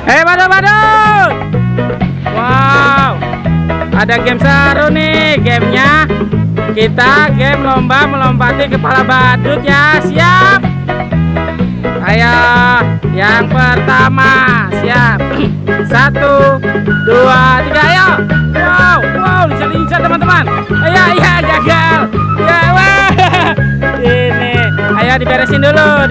Badut. Wow, ada game seru nih. Gamenya kita game lomba melompati kepala badut ya. Siap? Ayo, yang pertama siap. 1, 2, 3, ayo. Wow, lincah teman-teman. Ayo, iya gagal. Ya, wah. Ini, ayo diberesin dulu.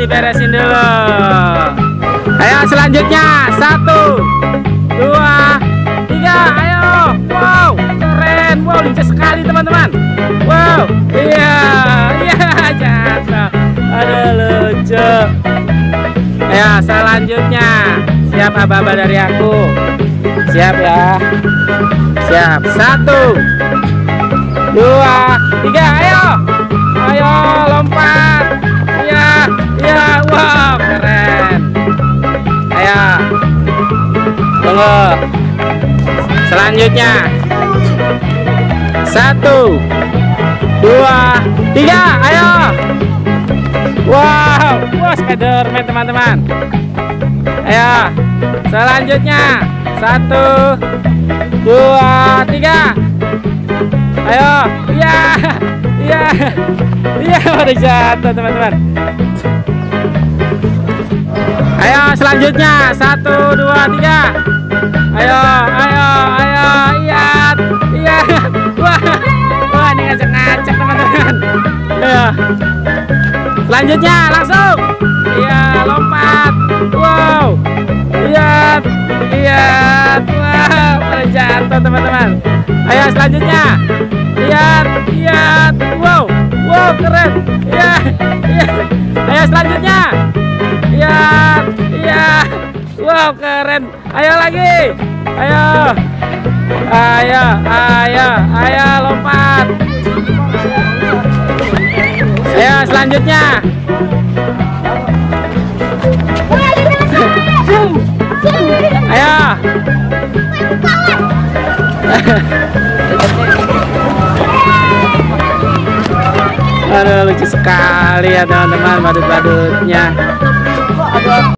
Ayo selanjutnya 1, 2, 3, ayo. Wow, keren. Wow, lincah sekali teman-teman. Wow, iya jatuh. Aduh, lucu. Ayo selanjutnya siap aba-aba dari aku. Siap ya. Siap. 1, 2, 3, ayo lompat. Iya, wow, keren. Ayo, tunggu. Selanjutnya 1, 2, 3, ayo. Wow, Spiderman teman-teman. Ayo, selanjutnya 1, 2, 3. Ayo, iya, udah jatuh teman-teman. Ayo selanjutnya 1, 2, 3. Ayo, iya. Wah, ini ngacak teman-teman. Ayo. Selanjutnya langsung. Iya, lompat. Wow. Lihat. Wow, udah jatuh teman-teman. Ayo selanjutnya. Lihat. Wow, keren. Iya. Ayo selanjutnya. Iya. Wow, keren. Ayo lagi. Ayo lompat. Ayo selanjutnya. Ayo. Aduh, lucu sekali ya teman-teman badut-badutnya.